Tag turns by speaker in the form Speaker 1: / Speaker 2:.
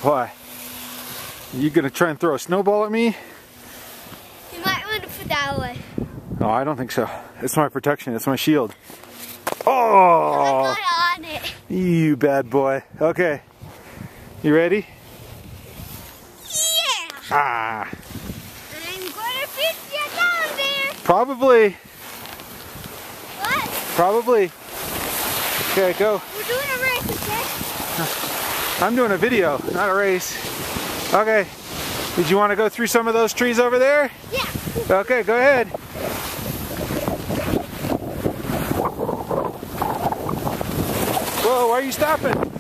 Speaker 1: Why? You gonna try and throw a snowball at me?
Speaker 2: You might want to put that away.
Speaker 1: No, I don't think so. It's my protection. It's my shield. Oh!
Speaker 2: I got on it.
Speaker 1: You bad boy. Okay. You ready?
Speaker 2: Yeah!
Speaker 1: Ah!
Speaker 2: I'm gonna fit you down there.
Speaker 1: Probably.
Speaker 2: What?
Speaker 1: Probably. Okay, go.
Speaker 2: We're doing a race, okay?
Speaker 1: I'm doing a video, not a race. Okay. Did you want to go through some of those trees over there?
Speaker 2: Yeah.
Speaker 1: Okay, go ahead. Whoa, why are you stopping?